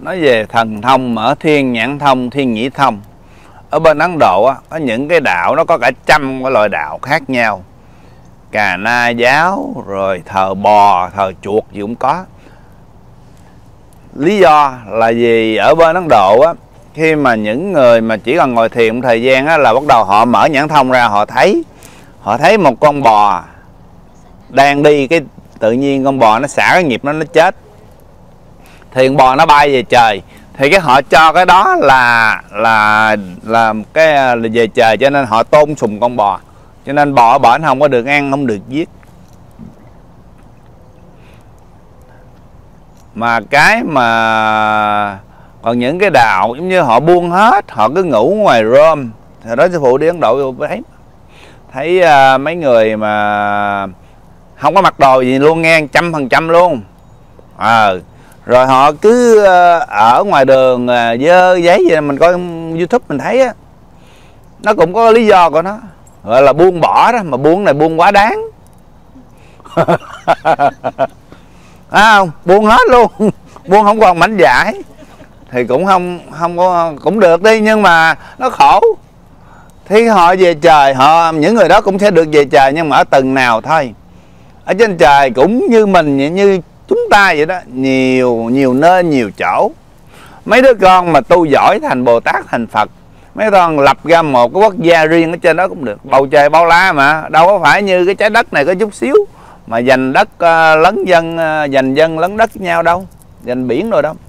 nói về thần thông mở thiên nhãn thông, thiên nhĩ thông. Ở bên Ấn Độ á, có những cái đạo nó có cả trăm cái loại đạo khác nhau. Cà na giáo, rồi thờ bò, thờ chuột gì cũng có. Lý do là vì ở bên Ấn Độ á, khi mà những người mà chỉ cần ngồi thiền một thời gian á, là bắt đầu họ mở nhãn thông ra, họ thấy một con bò đang đi, cái tự nhiên con bò nó xả cái nghiệp nó chết, thì con bò nó bay về trời, thì cái họ cho cái đó là cái là về trời, cho nên họ tôn sùng con bò, cho nên bò ở bển không có được ăn, không được giết. Mà cái mà còn những cái đạo giống như họ buông hết, họ cứ ngủ ngoài Rome. Thì đó sư phụ đi Ấn Độ thấy mấy người mà không có mặc đồ gì luôn nghe, 100% luôn. Rồi họ cứ ở ngoài đường dơ giấy vậy, mình coi YouTube mình thấy á, nó cũng có lý do của nó, gọi là buông bỏ đó, mà buông này buông quá đáng. Không, buông hết luôn, buông không còn mảnh vải thì cũng không có, cũng được đi, nhưng mà nó khổ. Thì họ về trời, những người đó cũng sẽ được về trời, nhưng mà ở tầng nào thôi. Ở trên trời cũng như mình, như chúng ta vậy đó, nhiều nơi, nhiều chỗ. Mấy đứa con mà tu giỏi thành Bồ Tát, thành Phật, mấy con lập ra một cái quốc gia riêng ở trên đó cũng được. Bầu trời bao la mà, đâu có phải như cái trái đất này có chút xíu mà giành đất lấn dân, giành dân lấn đất với nhau đâu, giành biển rồi đâu.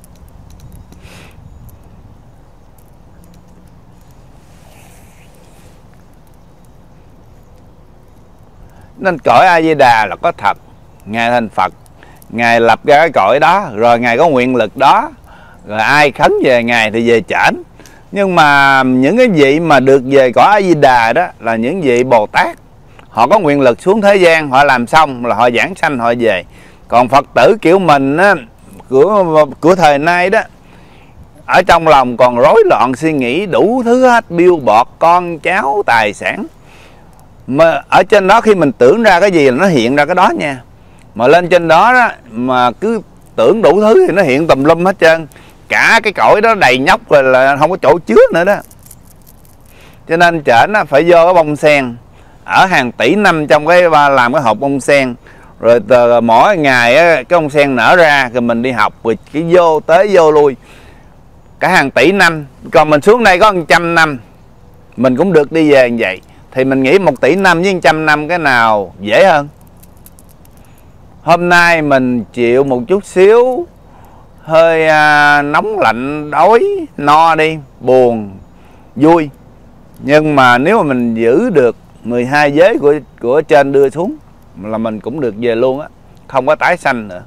Nên cõi A Di Đà là có thật. Ngài thành Phật, Ngài lập ra cái cõi đó, rồi Ngài có nguyện lực đó, rồi ai khấn về Ngài thì về trển. Nhưng mà những cái vị mà được về cõi A Di Đà đó là những vị Bồ Tát, họ có nguyện lực xuống thế gian, họ làm xong là họ giảng sanh họ về. Còn Phật tử kiểu mình á, của thời nay đó, ở trong lòng còn rối loạn suy nghĩ đủ thứ hết, biêu bọt con cháu tài sản. Mà ở trên đó khi mình tưởng ra cái gì là nó hiện ra cái đó nha. Mà lên trên đó, mà cứ tưởng đủ thứ thì nó hiện tùm lum hết trơn. Cả cái cõi đó đầy nhóc rồi, là không có chỗ chứa nữa đó. Cho nên trển phải vô cái bông sen, ở hàng tỷ năm trong cái làm cái hộp bông sen. Rồi mỗi ngày cái bông sen nở ra, rồi mình đi học, rồi cái vô tới vô lui cả hàng tỷ năm. Còn mình xuống đây có 100 năm mình cũng được đi về như vậy. Thì mình nghĩ 1 tỷ năm với 100 năm cái nào dễ hơn? Hôm nay mình chịu một chút xíu hơi nóng lạnh, đói, no đi, buồn, vui. Nhưng mà nếu mà mình giữ được 12 giới của trên đưa xuống là mình cũng được về luôn á, không có tái sanh nữa.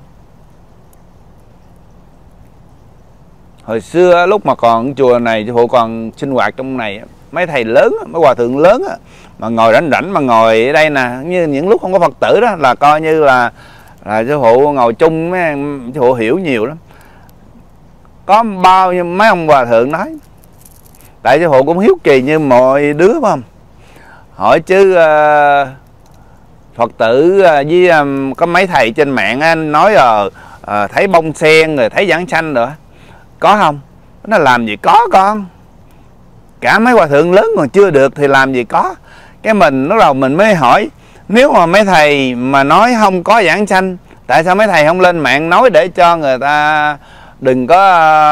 Hồi xưa lúc mà còn chùa này, phụ còn sinh hoạt trong này, mấy thầy lớn, mấy hòa thượng lớn mà ngồi rảnh rảnh mà ngồi ở đây nè, như những lúc không có Phật tử đó, là coi như là sư phụ ngồi chung, sư phụ hiểu nhiều lắm. Có bao nhiêu mấy ông hòa thượng nói, tại sư phụ cũng hiếu kỳ như mọi đứa phải không, hỏi chứ Phật tử với có mấy thầy trên mạng anh nói thấy bông sen rồi thấy giảng sanh rồi có không? Nó làm gì có con, cả mấy hòa thượng lớn còn chưa được thì làm gì có. Cái mình lúc đầu mình mới hỏi, nếu mà mấy thầy mà nói không có giảng sanh, tại sao mấy thầy không lên mạng nói để cho người ta đừng có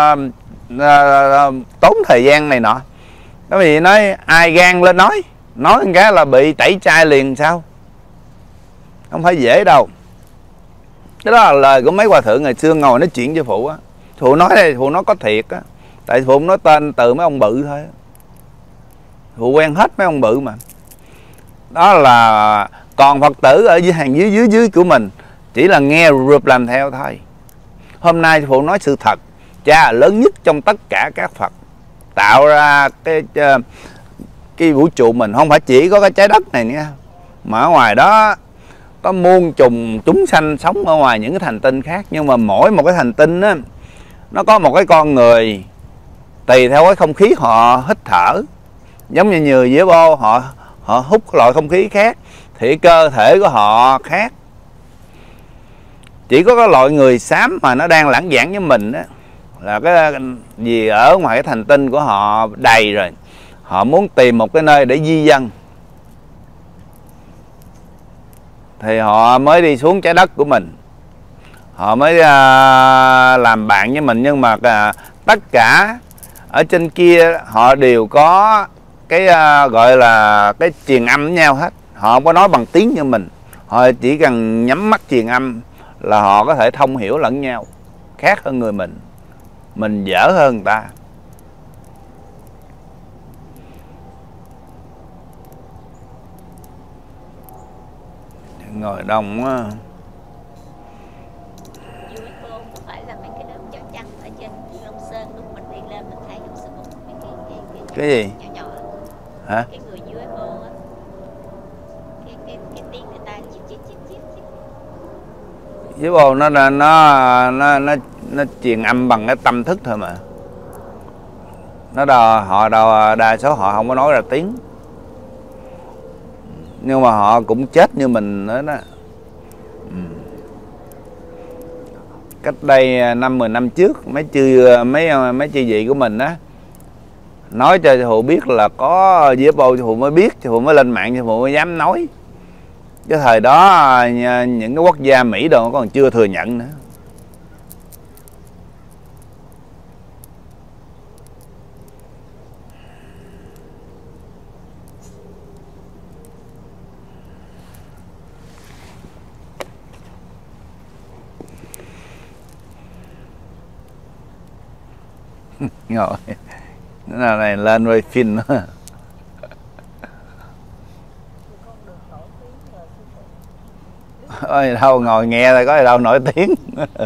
tốn thời gian này nọ? Cái gì nói ai gan lên nói một cái là bị tẩy chay liền sao? Không phải dễ đâu. Cái đó là lời của mấy hòa thượng ngày xưa ngồi nói chuyện với phụ á. Phụ nói đây, phụ nói có thiệt á. Tại phụ nói tên từ mấy ông bự thôi. Phụ quen hết mấy ông bự mà. Đó là còn Phật tử ở hàng dưới của mình chỉ là nghe rụp làm theo thôi. Hôm nay phụ nói sự thật, Cha lớn nhất trong tất cả các Phật, tạo ra cái vũ trụ mình, không phải chỉ có cái trái đất này nha, mà ở ngoài đó có muôn trùng chúng sanh sống ở ngoài những cái hành tinh khác. Nhưng mà mỗi một cái hành tinh á, nó có một cái con người tùy theo cái không khí họ hít thở. Giống như người với bô, họ hút loại không khí khác thì cơ thể của họ khác. Chỉ có cái loại người xám mà nó đang lãng giảng với mình á, là cái vì ở ngoài cái thành tinh của họ đầy rồi, họ muốn tìm một cái nơi để di dân thì họ mới đi xuống trái đất của mình, họ mới làm bạn với mình. Nhưng mà tất cả ở trên kia họ đều có cái gọi là cái truyền âm với nhau hết, họ không có nói bằng tiếng như mình, họ chỉ cần nhắm mắt truyền âm là họ có thể thông hiểu lẫn nhau, khác hơn người mình dở hơn người ta. Ngồi đông quá. UFO có phải là mấy cái đốm trắng trắng ở trên Long Sơn, lúc mình đi lên mình thấy không, cái gì nhỏ nhỏ hả? cái người UFO á, cái tiếng người ta chít chít chít chít chít. UFO nó truyền âm bằng cái tâm thức thôi mà. Đa số họ không có nói ra tiếng, nhưng mà họ cũng chết như mình nữa đó. Cách đây 5-10 năm trước, mấy chư vị của mình á nói cho Hụ biết là có UFO, Hụ mới biết, Hụ mới lên mạng, Hụ mới dám nói. Cái thời đó những cái quốc gia Mỹ đồ còn chưa thừa nhận nữa. Ngồi nó này lên quay phim nữa. Ôi đâu ngồi nghe thôi, có gì đâu nổi tiếng.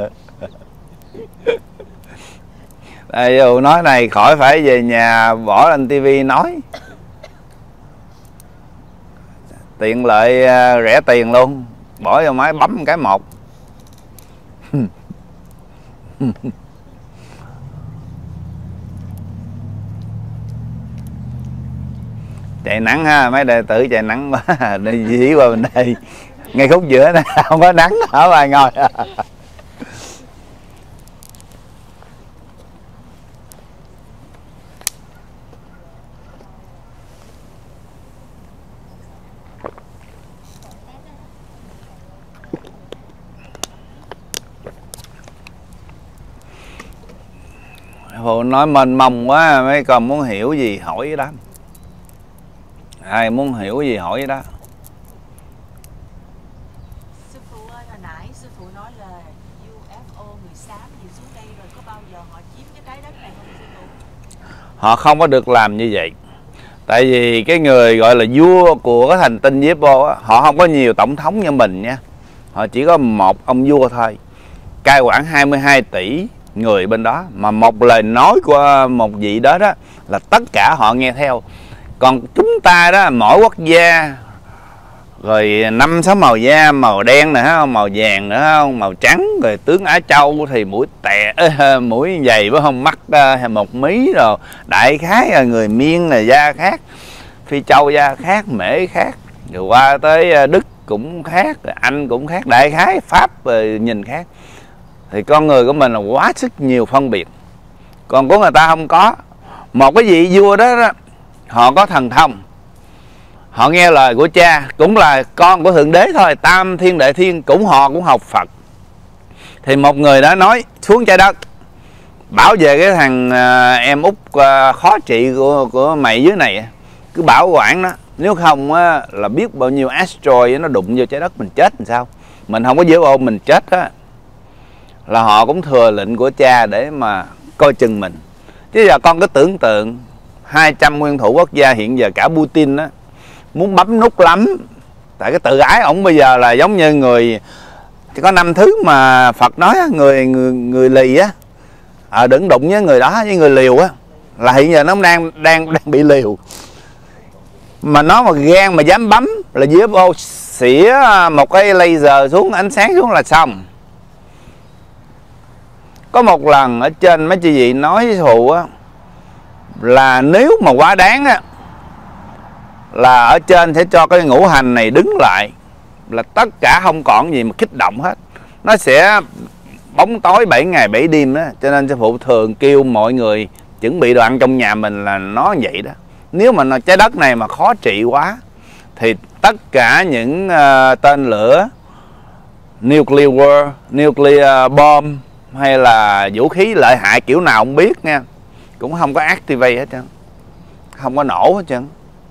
Đây dù nói này khỏi phải về nhà bỏ lên tivi nói, tiện lợi rẻ tiền luôn, bỏ vô máy bấm cái một. Chạy nắng ha, mấy đệ tử chạy nắng quá. Đi dí qua bên đây ngay khúc giữa này không có nắng, ở bài ngồi. Phụ nói mênh mông quá, mấy con muốn hiểu gì hỏi đó, ai muốn hiểu gì hỏi đó. Sư phụ ơi, hồi nãy sư phụ nói là UFO người xám gì xuống đây rồi, có bao giờ họ chiếm cái trái đất này không sư phụ? Họ không có được làm như vậy. Tại vì cái người gọi là vua của cái hành tinh UFO á, họ không có nhiều tổng thống như mình nha. Họ chỉ có một ông vua thôi, cai quản 22 tỷ người bên đó. Mà một lời nói của một vị đó đó là tất cả họ nghe theo. Còn chúng ta đó, mỗi quốc gia rồi 5-6 màu da, màu đen nè, màu vàng nữa không, màu trắng, rồi tướng Á Châu thì mũi tè, mũi dày với không, mắt một mí rồi, đại khái là người Miên là da khác, Phi Châu da khác, Mễ khác, rồi qua tới Đức cũng khác, Anh cũng khác, đại khái Pháp nhìn khác. Thì con người của mình là quá sức nhiều phân biệt, còn của người ta không có. Một cái vị vua đó, họ có thần thông, họ nghe lời của cha, cũng là con của Thượng Đế thôi, Tam Thiên Đệ Thiên, họ cũng học Phật. Thì một người đã nói xuống trái đất bảo vệ cái thằng em út khó trị của mày dưới này, cứ bảo quản nó, nếu không là biết bao nhiêu asteroid nó đụng vô trái đất mình chết làm sao. Mình không có giữ ôm mình chết á. Là họ cũng thừa lệnh của cha để mà coi chừng mình. Chứ giờ con cứ tưởng tượng 200 nguyên thủ quốc gia hiện giờ cả Putin á muốn bấm nút lắm. Tại cái tự ái ổng bây giờ là giống như người, chỉ có 5 thứ mà Phật nói, người lì á, đừng đụng với người đó, với người liều á, là hiện giờ nó đang bị liều. Mà nó mà gan mà dám bấm là UFO xỉa một cái laser xuống, ánh sáng xuống là xong. Có một lần ở trên mấy chị vị nói với Thù á, là nếu mà quá đáng á, là ở trên sẽ cho cái ngũ hành này đứng lại, là tất cả không còn gì mà kích động hết. Nó sẽ bóng tối 7 ngày 7 đêm đó, cho nên sư phụ thường kêu mọi người chuẩn bị đồ ăn trong nhà mình là nó vậy đó. Nếu mà trái đất này mà khó trị quá thì tất cả những tên lửa nuclear bomb hay là vũ khí lợi hại kiểu nào không biết nha, cũng không có activate hết trơn, không có nổ hết trơn.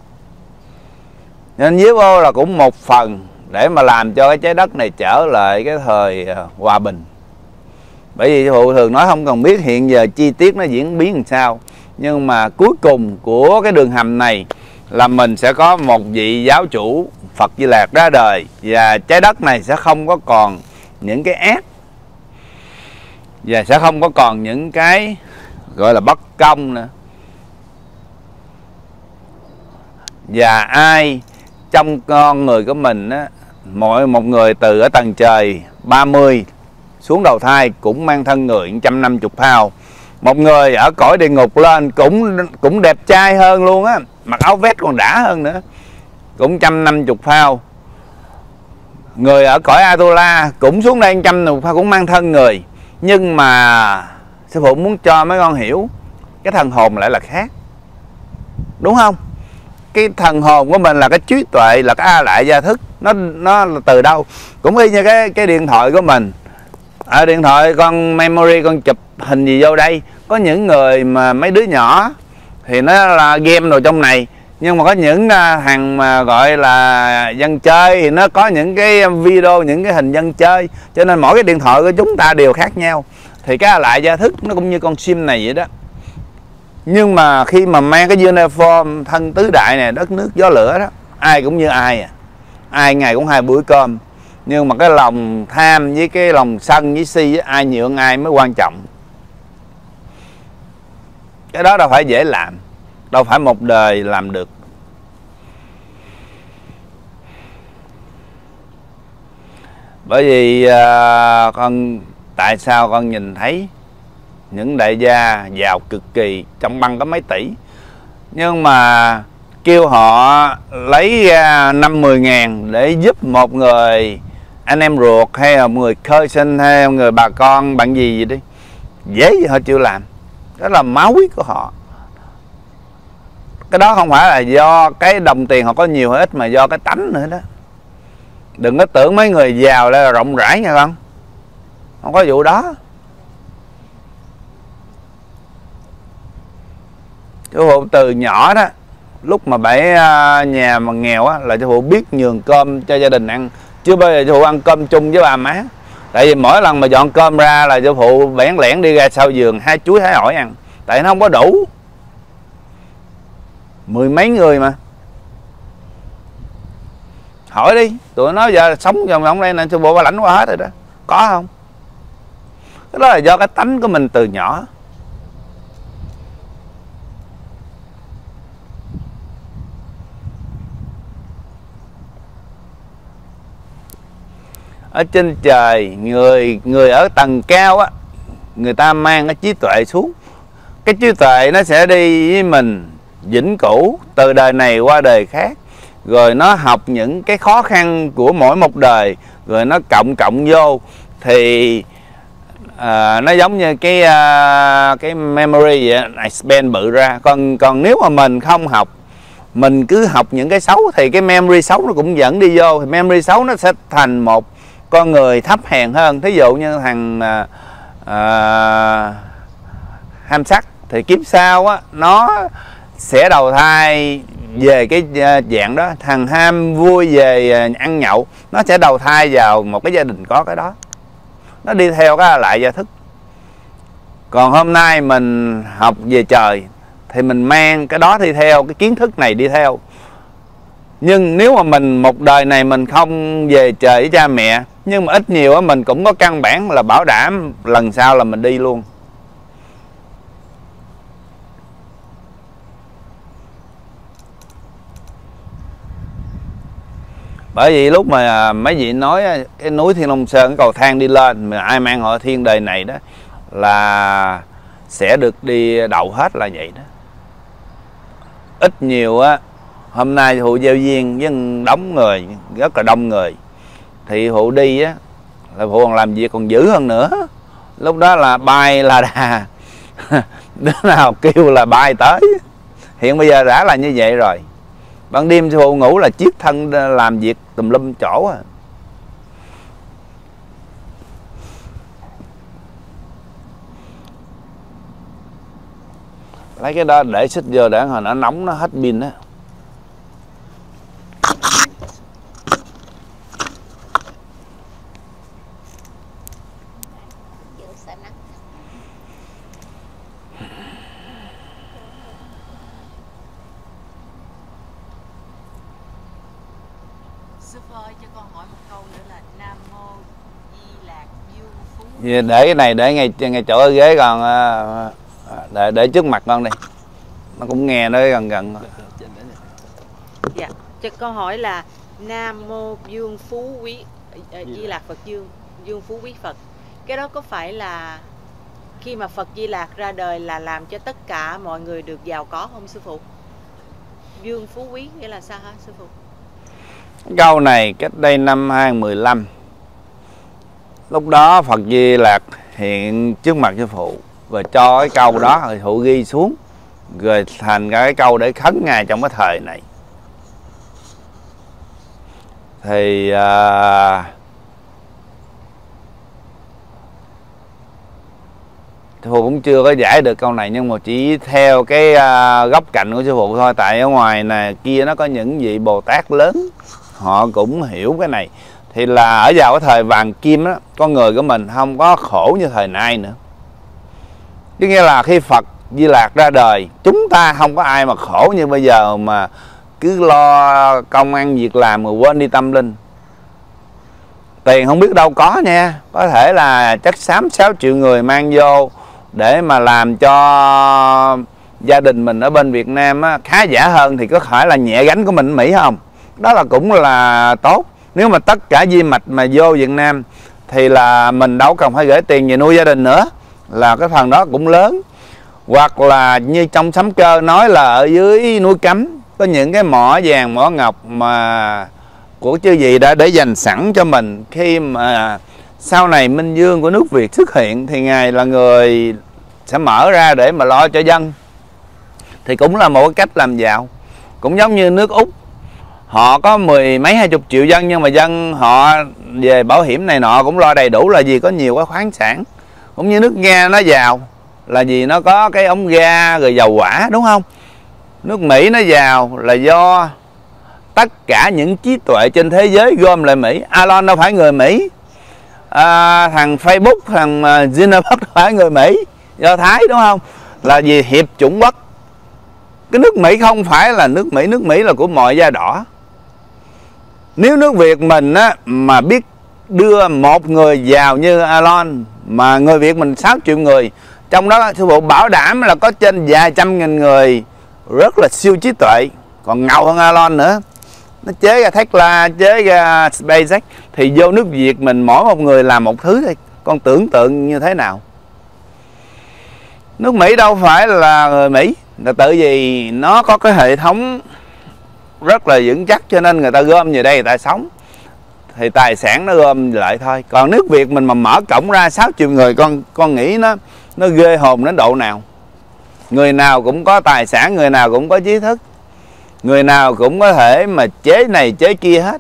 Nên UFO là cũng một phần để mà làm cho cái trái đất này trở lại cái thời hòa bình. Bởi vì sư phụ thường nói không cần biết hiện giờ chi tiết nó diễn biến làm sao, nhưng mà cuối cùng của cái đường hầm này là mình sẽ có một vị giáo chủ Phật Di Lạc ra đời, và trái đất này sẽ không có còn những cái ác, và sẽ không có còn những cái gọi là bất công nữa. Và ai trong con người của mình á, một người từ ở tầng trời 30 xuống đầu thai cũng mang thân người 150 pound. Một người ở cõi địa ngục lên cũng đẹp trai hơn luôn á, mặc áo vest còn đã hơn nữa, cũng 150 pound. Người ở cõi Atula cũng xuống đây 150 pound, cũng mang thân người. Nhưng mà sư phụ muốn cho mấy con hiểu cái thần hồn lại là khác, đúng không? Cái thần hồn của mình là cái trí tuệ, là cái A Lại Gia Thức, nó là từ đâu? Cũng y như cái điện thoại của mình. Ở điện thoại con memory, con chụp hình gì vô đây. Có những người mà mấy đứa nhỏ thì nó là game rồi trong này, nhưng mà có những thằng mà gọi là dân chơi thì nó có những cái video, những cái hình dân chơi. Cho nên mỗi cái điện thoại của chúng ta đều khác nhau. Thì cái Lại Gia Thức nó cũng như con sim này vậy đó. Nhưng mà khi mà mang cái uniform thân tứ đại này, đất nước gió lửa đó, ai cũng như ai à. Ai ngày cũng 2 bữa cơm. Nhưng mà cái lòng tham với cái lòng sân với si, ai nhiều hơn ai mới quan trọng. Cái đó đâu phải dễ làm, đâu phải một đời làm được. Bởi vì tại sao con nhìn thấy những đại gia giàu cực kỳ, trong băng có mấy tỷ, nhưng mà kêu họ lấy ra 5-10 ngàn để giúp một người anh em ruột, hay là một người khơi sinh, hay một người bà con bạn gì đi, dễ gì họ chịu làm. Đó là máu huyết của họ. Cái đó không phải là do cái đồng tiền họ có nhiều hay ít, mà do cái tánh nữa đó. Đừng có tưởng mấy người giàu là rộng rãi nha con, không có vụ đó. Chú phụ từ nhỏ đó, lúc mà bảy nhà mà nghèo á, là chú phụ biết nhường cơm cho gia đình ăn, chưa bao giờ chú phụ ăn cơm chung với ba má. Tại vì mỗi lần mà dọn cơm ra là chú phụ bẽn lẽn đi ra sau giường hái chuối hái ổi ăn, tại nó không có đủ. 10 mấy người mà. Hỏi đi, tụi nó giờ sống trong đây nên chú phụ ba lãnh qua hết rồi đó. Có không? Cái đó là do cái tánh của mình từ nhỏ. Ở trên trời, người ở tầng cao á, người ta mang cái trí tuệ xuống. Cái trí tuệ nó sẽ đi với mình vĩnh cửu, từ đời này qua đời khác. Rồi nó học những cái khó khăn của mỗi một đời, rồi nó cộng vô thì nó giống như cái memory vậy, expand bự ra. Còn nếu mà mình không học, mình cứ học những cái xấu thì cái memory xấu nó cũng dẫn đi vô, thì memory xấu nó sẽ thành một con người thấp hèn hơn. Thí dụ như thằng ham sắc thì kiếp sau á, nó sẽ đầu thai về cái dạng đó. Thằng ham vui về ăn nhậu, nó sẽ đầu thai vào một cái gia đình có cái đó, nó đi theo cái Lại Gia Thức. Còn hôm nay mình học về trời thì mình mang cái đó đi theo, cái kiến thức này đi theo. Nhưng nếu mà mình một đời này mình không về trời với cha mẹ, nhưng mà ít nhiều á, mình cũng có căn bản là bảo đảm lần sau là mình đi luôn. Bởi vì lúc mà mấy vị nói cái núi Thiên Long Sơn, cái cầu thang đi lên, mà ai mang họ thiên đời này đó là sẽ được đi đậu hết là vậy đó. Ít nhiều á, hôm nay hụ giao duyên với đống người, rất là đông người, thì hụ đi á là hụ còn làm việc còn dữ hơn nữa. Lúc đó là bay là đà. Đứa nào kêu là bay tới. Hiện bây giờ đã là như vậy rồi. Ban đêm sư phụ ngủ là chiếc thân làm việc tùm lum chỗ à. Lấy cái đó để xích vô để hồi nó nóng nó hết pin á. Giữ sợ nắng. Sư phụ ơi, cho con hỏi một câu nữa là Nam Mô Di Lạc Dương Phú. Để cái này để ngay chỗ ở ghế còn để trước mặt con đi. Nó cũng nghe nó gần gần. Dạ, cho con hỏi là Nam Mô Dương Phú Quý Di Lạc Phật Dương, Dương Phú Quý Phật. Cái đó có phải là khi mà Phật Di Lạc ra đời là làm cho tất cả mọi người được giàu có không sư phụ? Dương Phú Quý nghĩa là sao hả sư phụ? Câu này cách đây năm 2015. Lúc đó Phật Di Lạc hiện trước mặt sư phụ và cho cái câu đó sư phụ ghi xuống, rồi thành cái câu để khấn ngài trong cái thời này. Thì sư phụ cũng chưa có giải được câu này, nhưng mà chỉ theo cái góc cạnh của sư phụ thôi. Tại ở ngoài này kia nó có những vị Bồ Tát lớn, họ cũng hiểu cái này. Thì là ở vào cái thời vàng kim đó, con người của mình không có khổ như thời nay nữa. Chứ nghĩa là khi Phật Di Lạc ra đời, chúng ta không có ai mà khổ như bây giờ mà cứ lo công ăn việc làm mà quên đi tâm linh. Tiền không biết đâu có nha. Có thể là chắc xám 6 triệu người mang vô để mà làm cho gia đình mình ở bên Việt Nam á, khá giả hơn, thì có phải là nhẹ gánh của mình ở Mỹ không? Đó là cũng là tốt. Nếu mà tất cả di mạch mà vô Việt Nam thì là mình đâu cần phải gửi tiền về nuôi gia đình nữa, là cái phần đó cũng lớn. Hoặc là như trong Sấm Cơ nói là ở dưới núi Cấm có những cái mỏ vàng mỏ ngọc mà của chư vị đã để dành sẵn cho mình. Khi mà sau này Minh Vương của nước Việt xuất hiện thì ngài là người sẽ mở ra để mà lo cho dân, thì cũng là một cái cách làm giàu. Cũng giống như nước Úc, họ có 10 mấy 20 triệu dân, nhưng mà dân họ về bảo hiểm này nọ cũng lo đầy đủ, là vì có nhiều cái khoáng sản. Cũng như nước Nga nó giàu là vì nó có cái ống ga rồi dầu hỏa, đúng không? Nước Mỹ nó giàu là do tất cả những trí tuệ trên thế giới gom lại Mỹ. Elon đâu phải người Mỹ, thằng Facebook, thằng Zuckerberg đâu phải người Mỹ, Do Thái, đúng không? Là vì Hiệp chủng quốc. Cái nước Mỹ không phải là nước Mỹ, nước Mỹ là của mọi da đỏ. Nếu nước Việt mình á, mà biết đưa một người giàu như Elon, mà người Việt mình 6 triệu người, trong đó sư phụ bảo đảm là có trên vài trăm nghìn người rất là siêu trí tuệ, còn ngầu hơn Elon nữa. Nó chế ra Tesla, chế ra SpaceX, thì vô nước Việt mình mỗi một người làm một thứ thôi. Con tưởng tượng như thế nào? Nước Mỹ đâu phải là người Mỹ, là tự vì nó có cái hệ thống rất là vững chắc, cho nên người ta gom về đây người ta sống, thì tài sản nó gom lại thôi. Còn nước Việt mình mà mở cổng ra 6 triệu người, con nghĩ nó ghê hồn đến độ nào. Người nào cũng có tài sản, người nào cũng có trí thức, người nào cũng có thể mà chế này chế kia hết.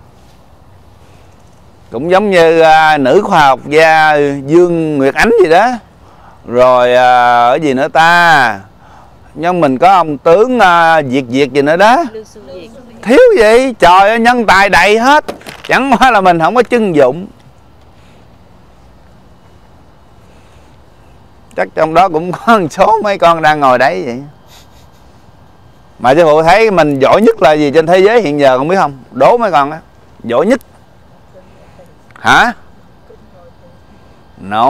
Cũng giống như nữ khoa học gia Dương Nguyệt Ánh gì đó, rồi ở gì nữa ta, nhưng mình có ông tướng Việt gì nữa đó, thiếu gì, trời ơi, nhân tài đầy hết. Chẳng qua là mình không có trưng dụng. Chắc trong đó cũng có một số mấy con đang ngồi đấy vậy. Mà sư phụ thấy mình giỏi nhất là gì trên thế giới hiện giờ không biết không? Đố mấy con á, giỏi nhất hả? No.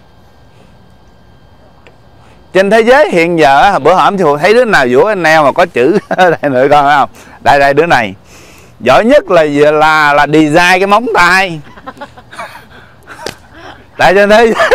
Trên thế giới hiện giờ, bữa hổm sư phụ thấy đứa nào vũa anh neo mà có chữ đây nữa con không? Đây đứa này giỏi nhất là design cái móng tay. Tại trên thế giới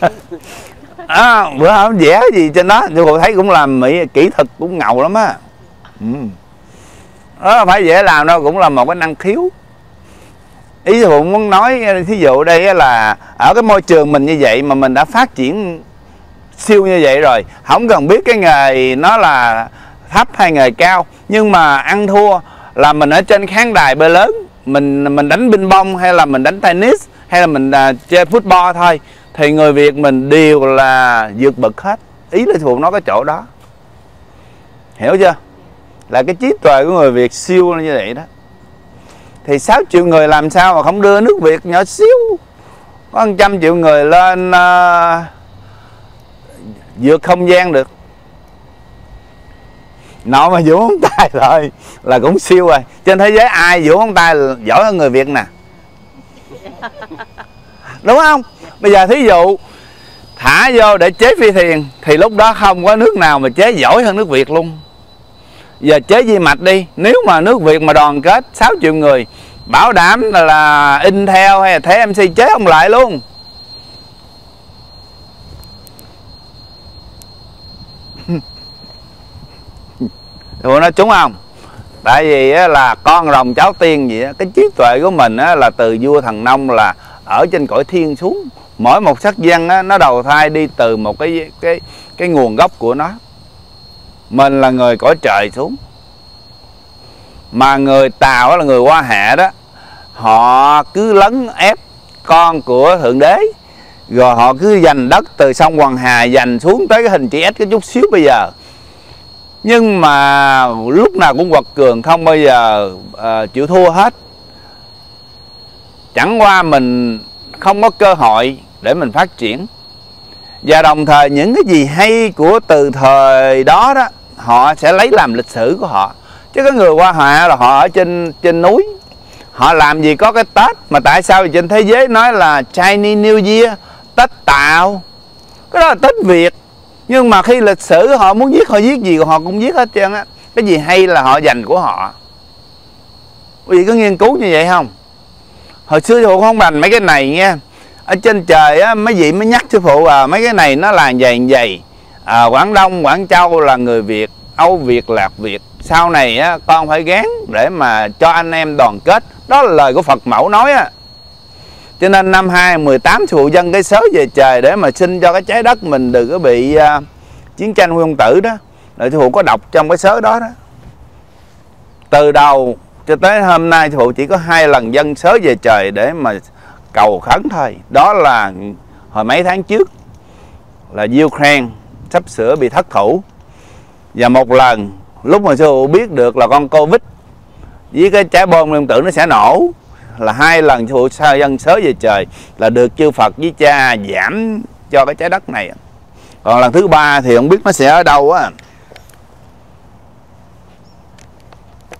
bữa hổm vẽ gì trên đó sư phụ thấy cũng làm mỹ kỹ thuật cũng ngầu lắm á. Đó phải dễ làm đâu, cũng là một cái năng khiếu. Ý sư phụ muốn nói thí dụ đây là ở cái môi trường mình như vậy mà mình đã phát triển siêu như vậy rồi, không cần biết cái nghề nó là thấp hay nghề cao, nhưng mà ăn thua là mình ở trên khán đài bơi lớn, mình đánh ping pong hay là mình đánh tennis hay là mình chơi football thôi, thì người Việt mình đều là vượt bậc hết. Ý là sư phụ nói cái chỗ đó, hiểu chưa? Là cái trí tuệ của người Việt siêu như vậy đó. Thì 6 triệu người làm sao mà không đưa nước Việt nhỏ xíu có 100 triệu người lên vượt không gian được. Nội mà vuốt ngón tay thôi là cũng siêu rồi. Trên thế giới ai vuốt ngón tay giỏi hơn người Việt nè, đúng không? Bây giờ thí dụ thả vô để chế phi thuyền thì lúc đó không có nước nào mà chế giỏi hơn nước Việt luôn. Giờ chế vi mạch đi, nếu mà nước Việt mà đoàn kết 6 triệu người, bảo đảm là Intel hay là TSMC chế ông lại luôn. Tụi nó trúng không? Tại vì là con rồng cháu tiên vậy đó. Cái trí tuệ của mình là từ vua Thần Nông, là ở trên cõi thiên xuống. Mỗi một sắc dân nó đầu thai đi từ một cái nguồn gốc của nó. Mình là người cõi trời xuống. Mà người Tàu là người Hoa Hạ đó, họ cứ lấn ép con của Thượng Đế, rồi họ cứ giành đất từ sông Hoàng Hà giành xuống tới cái hình chữ S cái chút xíu bây giờ. Nhưng mà lúc nào cũng quật cường, không bao giờ chịu thua hết. Chẳng qua mình không có cơ hội để mình phát triển. Và đồng thời những cái gì hay của từ thời đó đó, họ sẽ lấy làm lịch sử của họ. Chứ cái người Hoa Hạ là họ ở trên núi, họ làm gì có cái Tết. Mà tại sao trên thế giới nói là Chinese New Year, Tết Tàu? Cái đó là Tết Việt. Nhưng mà khi lịch sử họ muốn viết, họ viết gì họ cũng viết hết trơn á. Cái gì hay là họ dành của họ. Quý vị có nghiên cứu như vậy không? Hồi xưa sư phụ không rành mấy cái này nha. Ở trên trời á, mấy vị mới nhắc sư phụ mấy cái này nó là vậy. Quảng Đông, Quảng Châu là người Việt, Âu Việt, Lạc Việt. Sau này á, con phải gán để mà cho anh em đoàn kết. Đó là lời của Phật mẫu nói á. Cho nên năm 2018 sư phụ dâng cái sớ về trời để mà xin cho cái trái đất mình đừng có bị chiến tranh nguyên tử đó. Rồi sư phụ có đọc trong cái sớ đó đó. Từ đầu cho tới hôm nay sư phụ chỉ có 2 lần dâng sớ về trời để mà cầu khấn thôi. Đó là hồi mấy tháng trước là Ukraine sắp sửa bị thất thủ. Và một lần lúc mà sư phụ biết được là con Covid với cái trái bom nguyên tử nó sẽ nổ, là 2 lần sư phụ dâng sớ về trời là được chư Phật với cha giảm cho cái trái đất này. Còn lần thứ 3 thì không biết nó sẽ ở đâu á.